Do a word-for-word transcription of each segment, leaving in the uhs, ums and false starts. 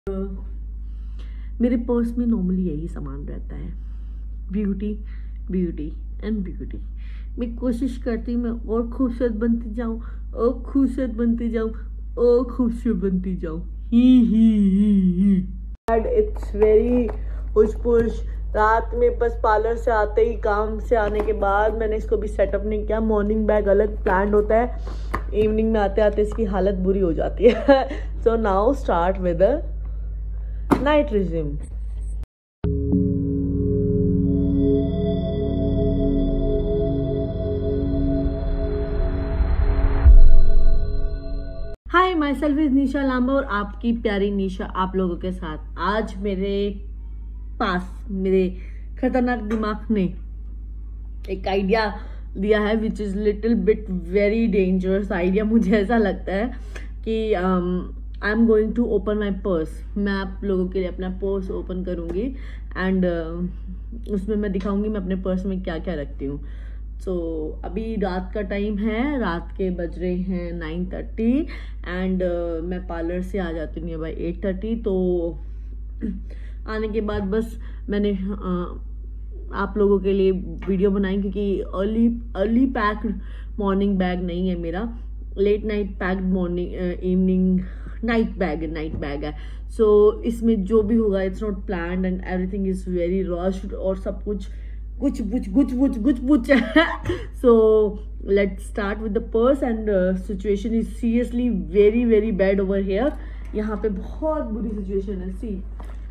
मेरे पर्स में नॉर्मली यही सामान रहता है, ब्यूटी ब्यूटी एंड ब्यूटी। मैं कोशिश करती हूँ मैं और खूबसूरत बनती जाऊँ और खूबसूरत बनती जाऊँ और खूबसूरत बनती जाऊँ। ही ही ही ही and it's very push push. रात में बस पार्लर से आते ही, काम से आने के बाद मैंने इसको भी सेटअप नहीं किया। मॉर्निंग बैग अलग प्लान होता है, इवनिंग में आते आते इसकी हालत बुरी हो जाती है। So now start with night resume. Hi, myself is Nisha Lamba और आपकी प्यारी निशा आप लोगों के साथ। आज मेरे पास मेरे खतरनाक दिमाग ने एक आइडिया दिया है which is little bit very dangerous idea. मुझे ऐसा लगता है कि I am going to open my purse. मैं आप लोगों के लिए अपना पर्स ओपन करूंगी एंड uh, उसमें मैं दिखाऊंगी मैं अपने पर्स में क्या क्या रखती हूँ। सो so, अभी रात का टाइम है, रात के बज रहे हैं नाइन थर्टी एंड मैं पार्लर से आ जाती हूँ नियर बाई एट थर्टी। तो आने के बाद बस मैंने uh, आप लोगों के लिए वीडियो बनाई, क्योंकि early early packed morning bag नहीं है मेरा, late night packed morning evening night bag night bag है। सो so, इसमें जो भी होगा it's not planned and everything is very rushed और सब कुछ कुछ कुछ कुछ कुछ कुछ कुछ है। So let's start with the purse and situation is seriously very very bad over here. यहाँ पे बहुत बुरी सिचुएशन है। सी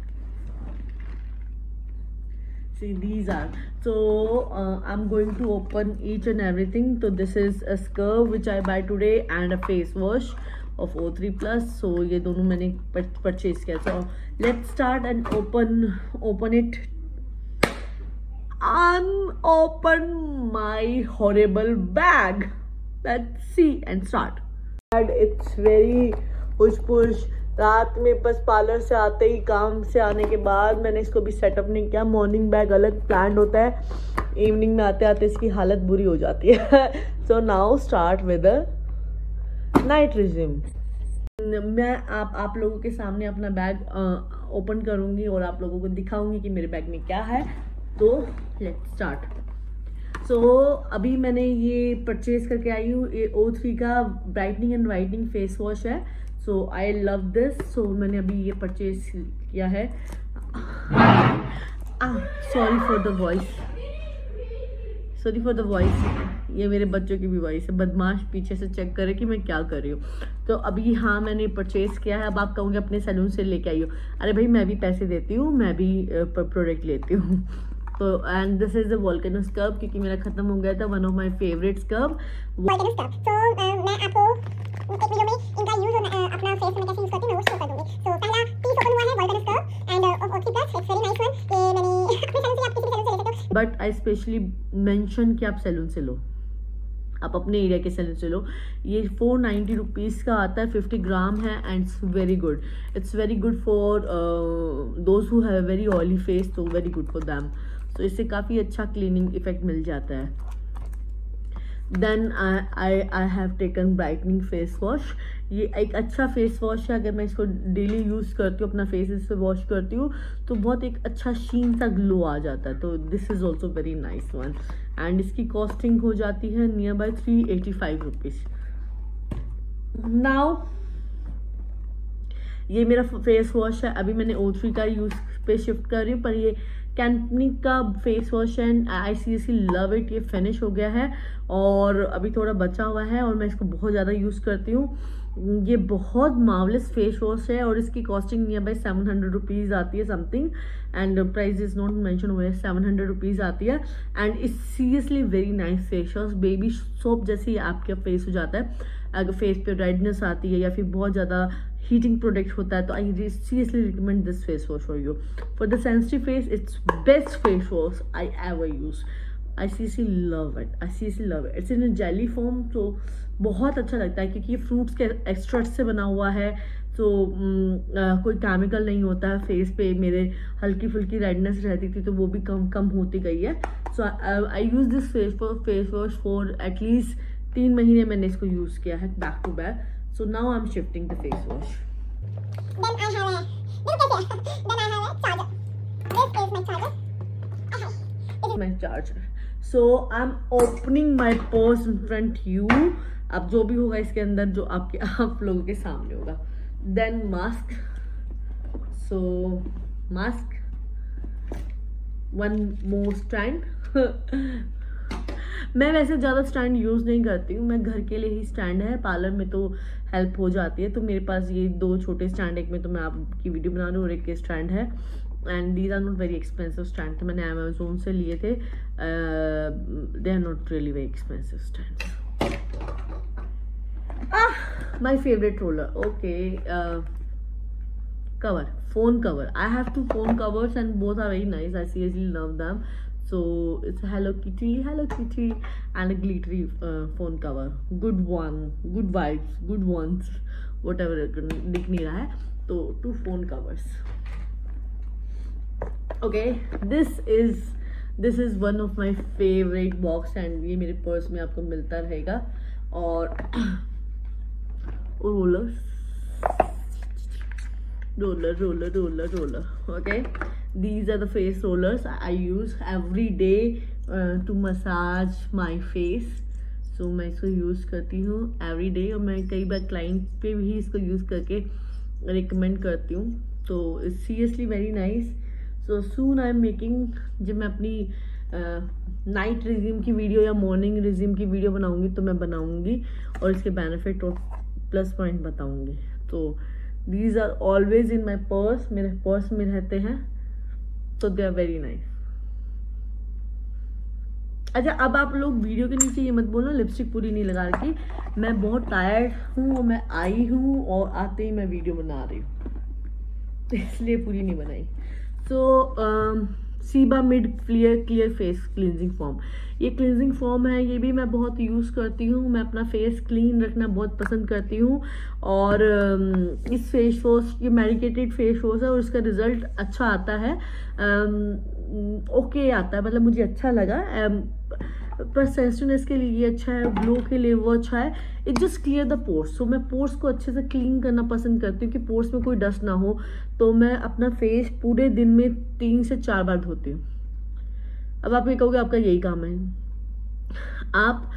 See, these are so uh, I'm going to open each and everything. So this is a scrub which I buy today and a face wash of O three plus. So ये दोनों मैंने purchase किया। So let's start and open open it. Unopen my horrible bag. Let's see and start. And it's very push push. रात में बस parlour से आते ही, काम से आने के बाद मैंने इसको भी सेटअप नहीं किया। मॉर्निंग बैग अलग प्लान होता है, इवनिंग में आते आते इसकी हालत बुरी हो जाती है। So now start with night resume. मैं आप आप लोगों के सामने अपना बैग ओपन करूंगी और आप लोगों को दिखाऊंगी कि मेरे बैग में क्या है। तो लेट्स स्टार्ट। सो अभी मैंने ये परचेज करके आई हूँ, ये ओ थ्री का brightening and whitening face wash है। So I love this. सो मैंने अभी ये परचेज किया है। Sorry for the voice sorry for the voice ये मेरे बच्चों की भी वॉइस है। बदमाश पीछे से चेक करे कि मैं क्या कर रही हूँ। तो अभी हाँ मैंने परचेज किया है। अब आप कहोगे अपने सैलून से लेके आई हो। अरे भाई, मैं भी पैसे देती हूँ, मैं भी प्रोडक्ट लेती हूँ। तो and this is the volcano scrub, क्योंकि मेरा खत्म हो गया था one of my favourite scrub volcano scrub. So मैं आपको एक वीडियो में इनका यूज अपना फेस में कैसे यूज करती हूँ मैं वो शो कर दूंगी। सो पहला पीस ओपन हुआ है volcano scrub and O three plus, it's very nice one. ये मैंने अपने सैलून से, आप किसी भी सैलून से ले सकते हो, बट आई स्पेशली मेंशन कि आप सैलून से लो, आप अपने एरिया के सैलून से लो। ये फोर नाइन्टी रुपीज़ का आता है, फिफ्टी ग्राम है and it's very good. It's very good for those who have very oily face, तो वेरी गुड फॉर दैम। तो इससे काफ़ी अच्छा क्लीनिंग इफेक्ट मिल जाता है। Then I I have taken brightening face wash. ये एक अच्छा फेस वॉश है, अगर मैं इसको डेली यूज़ करती हूँ, अपना फेस इससे वॉश करती हूँ तो बहुत एक अच्छा शीन सा ग्लो आ जाता है। तो this is also very nice one and इसकी कॉस्टिंग हो जाती है near by three eighty five rupees. Now ये मेरा फेस वॉश है। अभी मैंने ओ थ्री का यूज़ पे शिफ्ट कर रही हूँ, पर ये कैंपनिक का face wash and I seriously love it. ये फिनिश हो गया है और अभी थोड़ा बचा हुआ है और मैं इसको बहुत ज़्यादा यूज़ करती हूँ। ये बहुत मार्वलस फेस वॉश है और इसकी costing near by seven hundred rupees आती है something and price is not mention हुआ है, सेवन हंड्रेड रुपीज़ आती है and it's seriously very nice face wash. Baby soap जैसे ही आपका फेस हो जाता है, अगर फेस पे रेडनेस आती है या फिर बहुत ज़्यादा हीटिंग प्रोडक्ट होता है तो I seriously recommend this face wash for you. For the sensitive face it's best face wash I ever use. I seriously love it, I seriously love it. It's in a jelly foam, तो बहुत अच्छा लगता है क्योंकि ये fruits के extract से बना हुआ है। तो uh, कोई केमिकल नहीं होता है। फेस पे मेरे हल्की फुल्की रेडनेस रहती थी तो वो भी कम कम होती गई है। So I use this face face wash for at least तीन महीने मैंने इसको यूज़ किया है back to back. So now I'm shifting the face wash. Then I have a my charger. So I am opening my purse in front you. अब जो भी होगा इसके अंदर, जो आपके आप लोगों के सामने होगा. Then mask. So mask, one more stand. मैं वैसे ज़्यादा स्टैंड यूज़ नहीं करती हूँ, मैं घर के लिए ही स्टैंड है, पार्लर में तो हेल्प हो जाती है. तो मेरे पास ये दो छोटे स्टैंड, एक में तो मैं आपकी वीडियो बना रही हूँ और एक के स्टैंड है. And these are not very expensive stand. तो मैंने अमेजोन से लिए थे. They are not really very expensive stand. My favourite roller. Okay, cover, phone cover. I have two phone covers and both are very nice. I seriously love them. So it's a Hello Kitty, Hello Kitty and a glittery uh, phone cover. Good one, good vibes, good ones, whatever दिख नहीं रहा है. तो two phone covers. Okay, this is this is one of my favorite box and ये मेरे purse में आपको मिलता रहेगा. और rollers, roller roller roller roller. Okay, these are the face rollers I use every day uh, to massage my face. So मैं इसको use करती हूँ every day और मैं कई बार क्लाइंट पे भी इसको यूज़ करके रिकमेंड करती हूँ. तो it's seriously very nice. So soon I am making, जब मैं अपनी नाइट uh, रिज्यूम की वीडियो या मॉर्निंग रिज्यूम की वीडियो बनाऊँगी तो मैं बनाऊँगी और इसके बेनिफिट और प्लस पॉइंट बताऊँगी. तो These are always in my purse. मेरे पर्स में रहते हैं. तो they are very nice. अच्छा, अब आप लोग वीडियो के नीचे ये मत बोलना लिपस्टिक पूरी नहीं लगा रखी. मैं बहुत टायर्ड हूँ और मैं आई हूँ और आते ही मैं वीडियो बना रही हूँ, इसलिए पूरी नहीं बनाई. So Sebamed clear clear face cleansing foam. ये क्लींजिंग फॉर्म है, ये भी मैं बहुत यूज़ करती हूँ. मैं अपना फेस क्लीन रखना बहुत पसंद करती हूँ. और इस फेस वॉश, ये मेडिकेटेड फेस वॉश है और इसका रिज़ल्ट अच्छा आता है. ओके आता है, मतलब मुझे अच्छा लगा. पर सेंसिटिवनेस के लिए ये अच्छा है, ग्लो के लिए वो अच्छा है. It just clear the pores. So मैं पोर्स को अच्छे से क्लीन करना पसंद करती हूँ कि पोर्स में कोई डस्ट ना हो. तो मैं अपना फेस पूरे दिन में तीन से चार बार धोती हूँ. अब आप ये कहोगे आपका यही काम है. आप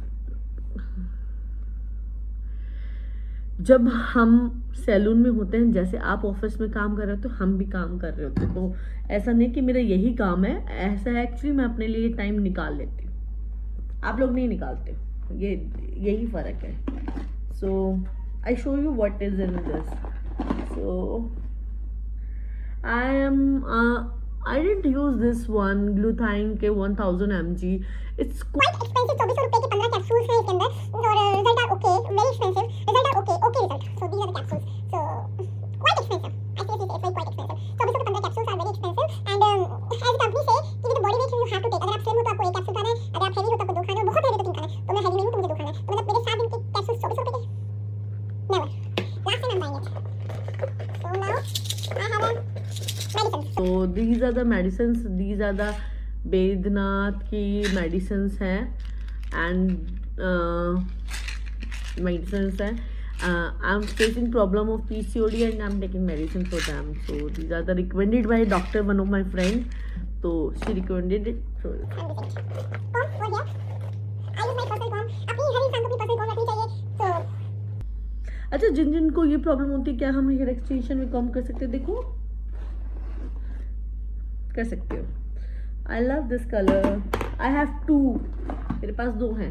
जब हम सैलून में होते हैं, जैसे आप ऑफिस में काम कर रहे हो तो हम भी काम कर रहे होते हैं. तो ऐसा नहीं कि मेरा यही काम है, ऐसा है एक्चुअली मैं अपने लिए टाइम निकाल लेती हूँ. आप लोग नहीं निकालते, ये यही फर्क है. So I show you what is in this. So I am I didn't use this one, glutathione के one thousand milligrams. It's quite expensive. चौबीस सौ रुपए के पंद्रह कैप्सूल्स हैं इसके अंदर और result are okay, very expensive. Result are okay, okay result. So these are the capsules. So quite expensive. I seriously say it's very quite expensive. चौबीस सौ के पंद्रह capsules are very expensive and as the company से कि with body weight you have to take. अगर आप slim हो तो आपको एक कैप्सूल खाना है, अगर आप हेवी हो तो आपको दो खाना है, बहुत हेवी तो तीन खाना है. तो मैं हेवी नहीं हूं तो मुझे दो खाना है. तो मतलब मेरे सात दिन के कैप्सूल्स चौबीस सौ रुपए के. Never. Last time I'm buying it. So now I have a medicine. So these are the medicines. These are the Baidyanath की medicines हैं and uh, medicines हैं. Uh, I'm facing problem of P C O D and I'm taking medicine for them. So these are the recommended by doctor, one of my friend. So she recommended it. So comb over here. I use my personal comb. अपनी हर इंसान को अपनी personal comb रखनी चाहिए. So अच्छा, जिन जिन को ये problem होती है, क्या हम हेयर एक्सटेंशन में कम कर सकते हैं? देखो, कर सकते हो. I love this colour. I have two. मेरे पास दो हैं.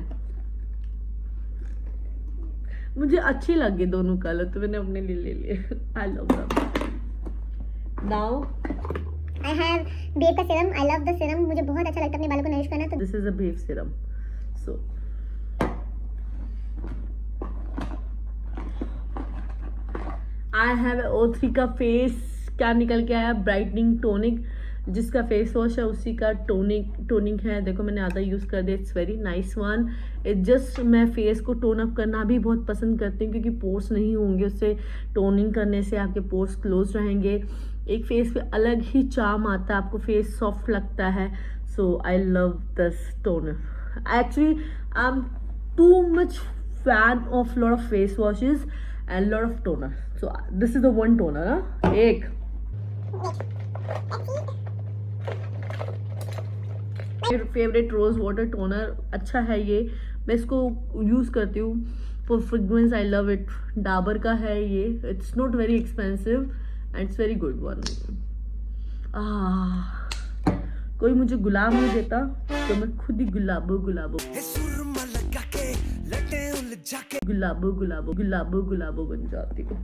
मुझे अच्छी लगी दोनों कलर तो मैंने अपने लिए ले लिए. I love them. Now I have babe का serum. I love the serum. मुझे बहुत अच्छा लगता है अपने बालों को नरिश करना. तो this is a babe serum. So I have O three का फेस क्या निकल के आया, ब्राइटनिंग टोनिक, जिसका फेस वॉश है उसी का टोनिक टोनिक है. देखो मैंने आधा यूज़ कर दिया. It's very nice one. It just मैं फेस को टोन अप करना भी बहुत पसंद करती हूँ क्योंकि पोर्स नहीं होंगे. उससे टोनिंग करने से आपके पोर्स क्लोज रहेंगे. एक फेस पे अलग ही चार्म आता है, आपको फेस सॉफ्ट लगता है. So I love this toner. Actually I am too much fan of lot of face washes and lot of toner. So this is the one toner. हाँ, एक मेरा फेवरेट रोज वाटर टोनर अच्छा है ये, मैं इसको यूज़ करती हूँ for fragrance. I love it. Dabur का है ये, it's not very expensive and it's very good one. कोई मुझे गुलाब नहीं देता तो मैं खुद ही गुलाबो गुलाबो गुलाबो गुलाबो गुलाबो गुलाबो बन जाती हूँ।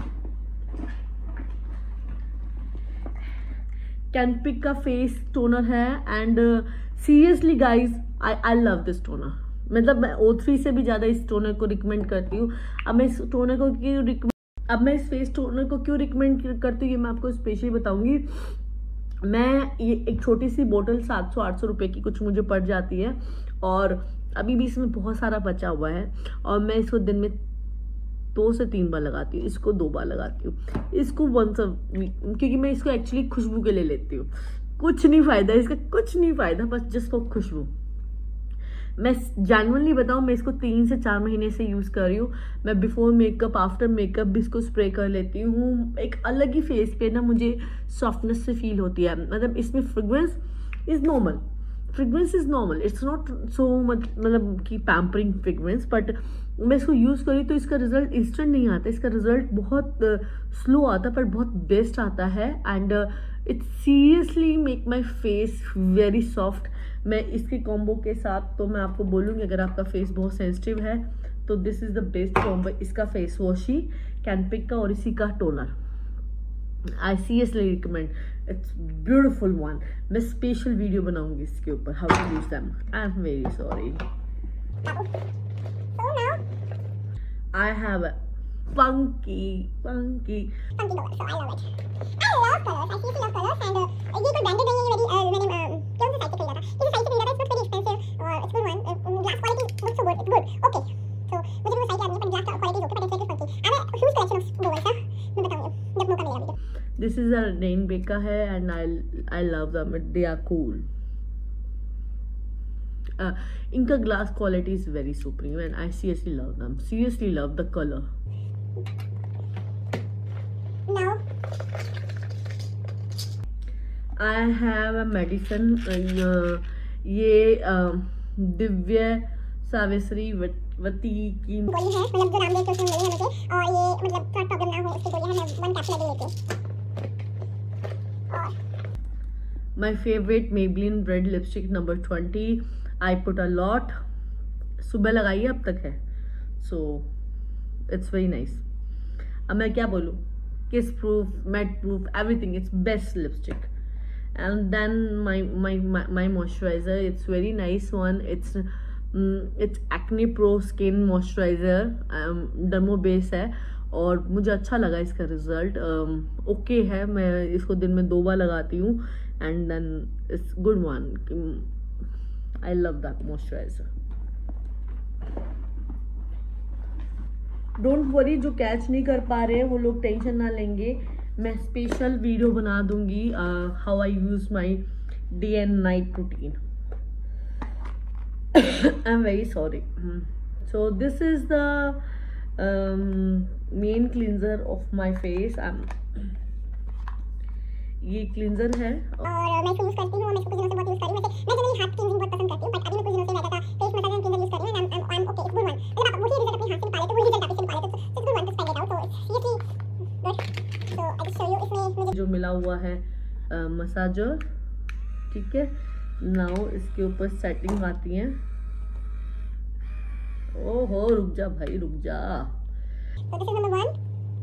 कैनपिक का फेस टोनर है and seriously guys I I love this toner. मतलब मैं ओ थ्री से भी ज़्यादा इस टोनर को रिकमेंड करती हूँ। अब मैं इस टोनर को क्यों अब मैं इस फेस टोनर को क्यों रिकमेंड करती हूँ ये मैं आपको स्पेशली बताऊंगी। मैं ये एक छोटी सी बोतल सात सौ आठ सौ रुपये की कुछ मुझे पड़ जाती है और अभी भी इसमें बहुत सारा बचा हुआ है और मैं इसको दिन में दो से तीन बार लगाती हूँ, इसको दो बार लगाती हूँ, इसको वंस अ वीक, क्योंकि मैं इसको एक्चुअली खुशबू के लिए लेती हूँ। कुछ नहीं फ़ायदा इसका, कुछ नहीं फ़ायदा, बस जस्ट फॉर खुशबू। मैं जेन्युइनली बताऊँ, मैं इसको तीन से चार महीने से यूज़ कर रही हूँ। मैं बिफोर मेकअप आफ्टर मेकअप भी इसको स्प्रे कर लेती हूँ। एक अलग ही फेस पे ना मुझे सॉफ्टनेस से फील होती है। मतलब इसमें fragrance is normal, fragrance is normal, it's not so much मतलब कि पैम्परिंग फ्रेग्रेंस, बट मैं इसको यूज़ करी तो इसका रिजल्ट इंस्टेंट नहीं आता, इसका रिजल्ट बहुत स्लो uh, आता है पर बहुत बेस्ट आता है and it seriously make my face very soft. मैं इसके कॉम्बो के साथ तो मैं आपको बोलूँगी अगर आपका फेस बहुत सेंसिटिव है तो this is the best combo. इसका फेस वॉश ही कैनपिक का और इसी का toner I seriously recommend, it's beautiful one. मैं स्पेशल वीडियो बनाऊंगी इसके ऊपर how to use them. I am very sorry. I have a funky funky funky color, so I love it. I love colors. I seriously love colors and uh, ये कोई branded नहीं है, ये very uh, मैंने um, कौन सा site से खरीदा था, किसी साइट से खरीदा था, it's not very expensive और it's good one, uh, glass quality looks so good, it's good, okay. So मुझे वो साइट याद नहीं पर glass quality is okay, but it's very funky. I have a huge collection of bowls, हाँ, मैं बताऊंगी जब मौका मिलेगा मुझे। This is a Rainbek का है and I I love them, they are cool. Uh, इनका glass quality is very supreme and I seriously love them, seriously love the colour. Now I have a medicine, uh, ये uh, Divya Savitri वती की गोली है, मतलब जो रामदेव कृष्ण मिली है मुझे और ये मतलब थोड़ा प्रॉब्लम ना हो उसकी गोली है, मैं वन कैप्सूल अभी लेती हूँ। My favorite Maybelline Red Lipstick number twenty. I put a lot. सुबह लगाई है अब तक है, so it's very nice. अब मैं क्या बोलूँ, kiss proof, matte proof, everything. It's best lipstick. And then my my my, my moisturizer. It's very nice one. It's um, it's Acne Pro Skin Moisturizer. Um, Dermo base है और मुझे अच्छा लगा इसका रिजल्ट। ओके okay है, मैं इसको दिन में दो बार लगाती हूँ and then it's good one. I love that moisturiser. Don't worry, जो कैच नहीं कर पा रहे हैं वो लोग टेंशन ना लेंगे, मैं स्पेशल वीडियो बना दूंगी how I use my day and night routine. I am very sorry. So this is the main cleanser of my face. ये क्लींजर है और मैं इसको यूज करती हूँ, मैं इसको कुछ दिनों से बहुत यूज कर रही हूँ। वैसे मैं जनरली हाथ क्लींजिंग बहुत पसंद करती हूँ, बट अभी मैं कुछ दिनों से मैं ज्यादा फेस मसाज क्लींजर यूज कर रही हूँ and I am okay, it's good one. मतलब आप वही रिजल्ट अपने हाथ से निकाले तो वही रिजल्ट आप इससे निकाले तो it's good one to spend it out, so seriously good. So I just show you, इसमें मुझे जो मिला हुआ है मसाजर, ठीक है। नाउ इसके ऊपर सेटिंग आती है। ओहो रुक जा भाई रुक जा। So this is number one.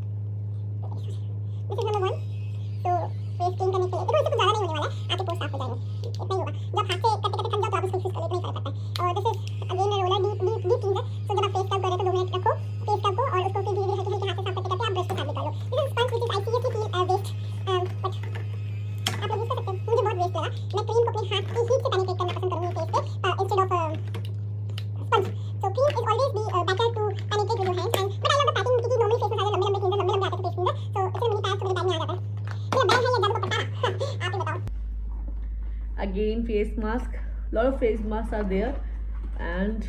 This is number one. So face clean करने के लिए देखो इससे कुछ ज़्यादा नहीं होने वाला है, आपके पोर्स साफ हो जाएंगे, इतना ही होगा। जब हाथ से करते करते थक जाओ तो आप इसको यूज कर लो, इतना ही फर्क पड़ता है। और this is again roller deep deep deep cleanser. सो जब आप फेस स्क्रब कर रहे हो तो दो मिनट रखो फेस स्क्रब को और उसको फिर धीरे धीरे हल्के हल्के हाथ से साफ करते करते आप ब्रश के साथ भी कर लो। This is sponge which is I seriously feel waste, but आप लोग यूज कर सकते हो, मुझे बहुत वेस्ट लगा। मैं क्रीम को अपने हाथ की हीट से पेनिट्रेट करना पसंद करूँगी फेस पे instead of sponge. So cream is always be better to penetrate with your hands and but I love the packing क्योंकि नॉर्मली फेस मसाज लंबे लंबे क्लींजर लंबे लंबे आते हैं फेस क्लींजर, सो इसमें मेरी पैच तो मेरे बैग में आ जाता है। ये बैग है या जब को पता ना आप ही बताओ। Again face mask, lot of face masks are there and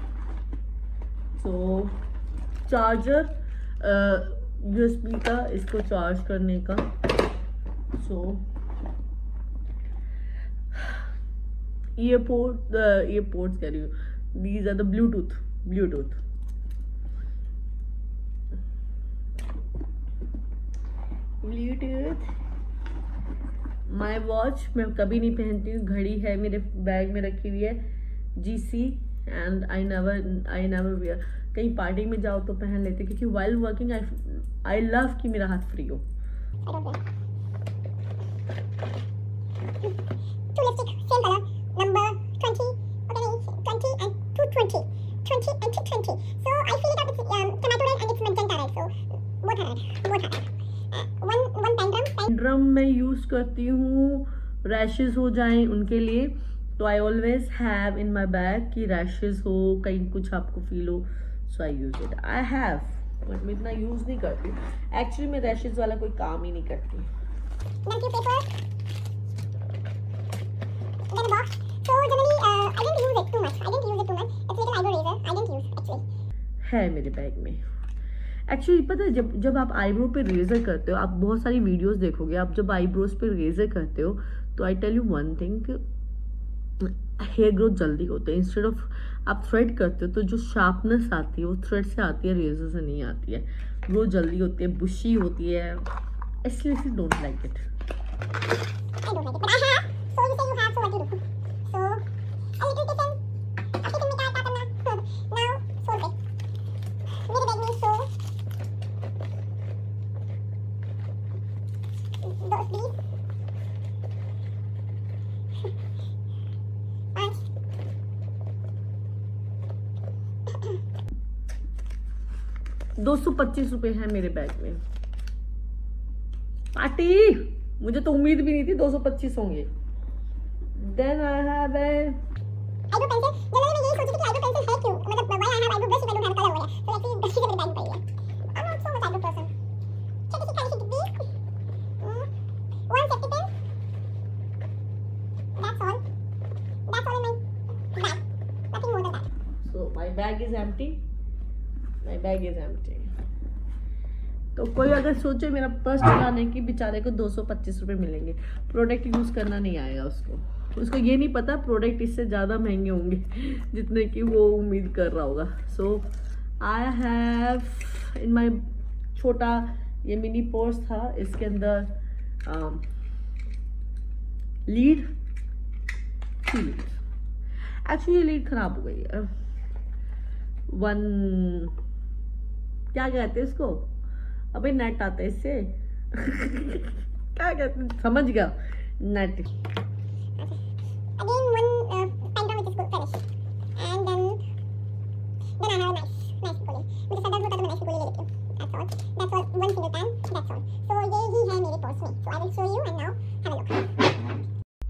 so charger, U S B का इसको चार्ज करने का। so ईयरपोर्ट ईयरपोर्ट्स कह रही हूँ, these are the Bluetooth Bluetooth Bluetooth my watch मैं कभी नहीं पहनती हूँ, घड़ी है मेरे बैग में रखी हुई है, जी सी, and I never I never wear. कहीं पार्टी में जाओ तो पहन लेते, क्योंकि while working I I love कि मेरा हाथ फ्री हो। Two lipstick, same color, number twenty, okay, twenty and two twenty, twenty and two twenty. So I feel it up, it's um, tomato red and it's magenta red, so both are red, both are red. Uh, one one pendulum. पेंड्रम मैं use करती हूँ rashes हो जाएं उनके लिए, तो I always have in my bag कि rashes हो, कहीं कुछ आपको फील हो, so I use it. I have, but मैं इतना यूज नहीं करती एक्चुअली, मैं रैशेज वाला कोई काम ही नहीं करती। Thank you, paper. Then a box. So generally, uh, I didn't use it too much. I didn't use it too much. It's little eyebrow razor. I didn't use actually. है मेरे bag में actually. पता है जब जब आप eyebrow पे razor करते हो, आप बहुत सारी वीडियोस देखोगे, आप जब आईब्रोज पे रेजर करते हो तो I tell you one thing, hair growth जल्दी होते हैं। इंस्टेड ऑफ आप थ्रेड करते हो तो जो शार्पनेस आती है वो थ्रेड से आती है, रेजर से नहीं आती है। ग्रोथ जल्दी होती है, बुशी होती है, इसलिए I don't like it. I don't like it, but I have. So you say you have, so what do you do? So a little kitchen. अब kitchen में क्या क्या करना? Now fold it. मेरे बैग में so those these. पाँच. दो सौ पच्चीस रुपए है मेरे बैग में। पार्टी, मुझे तो उम्मीद भी नहीं थी दो सौ पच्चीस होंगे। Then I have a eyebrow pencil. Generally मैं यही सोचती थी कि आईब्रो पेंसिल है क्यों, मतलब why I have eyebrow brush if I don't have colour हो गया, तो एक्चुअली ब्रश मेरे बैग में पड़ी है। I am not so much eyebrow person. छोटी सी काली सी डिब्बी, one safety pin, that's all, that's all in my bag, nothing more than that. So my bag is empty, my bag is empty. तो कोई अगर सोचे मेरा पर्स चलाने की, बेचारे को दो सौ पच्चीस रुपए मिलेंगे, प्रोडक्ट यूज करना नहीं आएगा उसको, उसको ये नहीं पता प्रोडक्ट इससे ज़्यादा महंगे होंगे जितने की वो उम्मीद कर रहा होगा। सो आई हैव इन माई छोटा ये मिनी पर्स था, इसके अंदर लीड थी लीड। एक्चुअली लीड खराब हो गई है। वन क्या कहते हैं इसको, अबे नेट आता है इससे क्या कहते हैं, समझ गया, net. Again, one uh, pendulum which is good finish, and then then I have a nice nice pulley. मुझे सदर होता तो मैं nice pulley ले लेती हूँ। That's all. That's all. One single time. That's all. So ये ही है मेरे पर्स में. So I will show you and now have a look.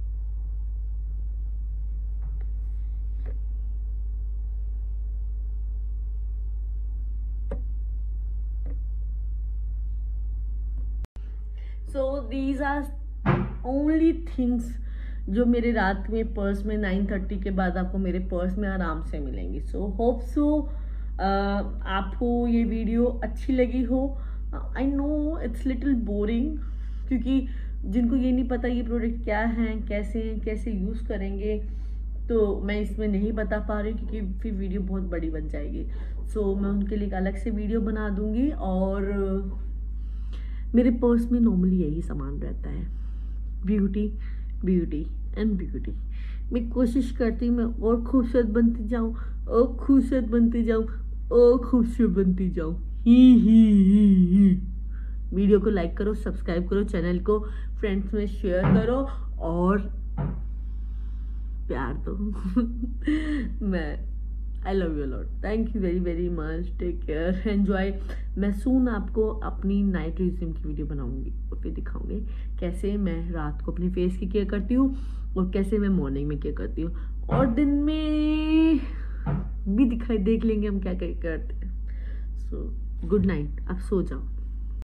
So these are only things जो मेरे रात में पर्स में नाइन थर्टी के बाद आपको मेरे पर्स में आराम से मिलेंगी। सो होप सो आपको ये वीडियो अच्छी लगी हो। I know it's little boring, क्योंकि जिनको ये नहीं पता ये प्रोडक्ट क्या हैं, कैसे कैसे यूज़ करेंगे, तो मैं इसमें नहीं बता पा रही क्योंकि फिर वीडियो बहुत बड़ी बन जाएगी। सो so, मैं उनके लिए एक अलग से वीडियो बना दूंगी। और मेरे पर्स में नॉर्मली यही सामान रहता है, ब्यूटी ब्यूटी एंड ब्यूटी। मैं कोशिश करती हूँ मैं और खूबसूरत बनती जाऊँ, और खूबसूरत बनती जाऊँ, और खूबसूरत बनती जाऊँ। ही ही ही ही वीडियो को लाइक करो, सब्सक्राइब करो, चैनल को फ्रेंड्स में शेयर करो और प्यार दो। मैं I love you lot, thank you very very much, take care, enjoy. मैं सून आपको अपनी नाइट रूटीन की वीडियो बनाऊंगी और फिर दिखाऊंगी कैसे मैं रात को अपने फेस की केयर करती हूँ और कैसे मैं मॉर्निंग में केयर करती हूँ, और दिन में भी दिखाई देख लेंगे हम क्या क्या करते हैं। सो गुड नाइट, आप सो जाओ।